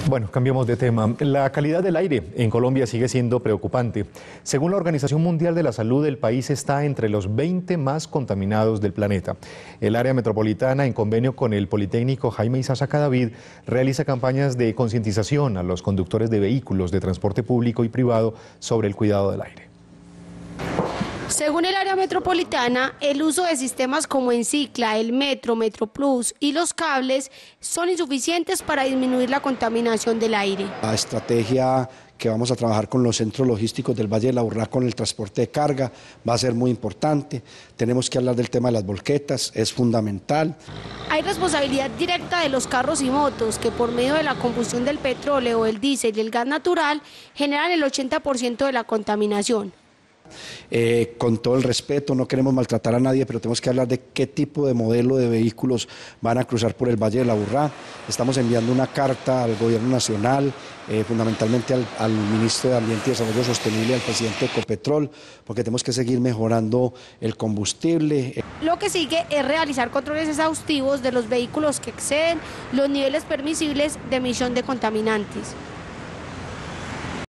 Bueno, cambiamos de tema. La calidad del aire en Colombia sigue siendo preocupante. Según la Organización Mundial de la Salud, el país está entre los 20 más contaminados del planeta. El área metropolitana, en convenio con el Politécnico Jaime Isaza Cadavid, realiza campañas de concientización a los conductores de vehículos de transporte público y privado sobre el cuidado del aire. Según el área metropolitana, el uso de sistemas como Encicla, el Metro, MetroPlus y los cables son insuficientes para disminuir la contaminación del aire. La estrategia que vamos a trabajar con los centros logísticos del Valle del Aburrá con el transporte de carga va a ser muy importante. Tenemos que hablar del tema de las volquetas, es fundamental. Hay responsabilidad directa de los carros y motos que por medio de la combustión del petróleo, el diésel y el gas natural generan el 80% de la contaminación. Con todo el respeto, no queremos maltratar a nadie, pero tenemos que hablar de qué tipo de modelo de vehículos van a cruzar por el Valle del Aburrá. Estamos enviando una carta al Gobierno Nacional, fundamentalmente al Ministro de Ambiente y Desarrollo Sostenible y al presidente de Ecopetrol, porque tenemos que seguir mejorando el combustible. Lo que sigue es realizar controles exhaustivos de los vehículos que exceden los niveles permisibles de emisión de contaminantes.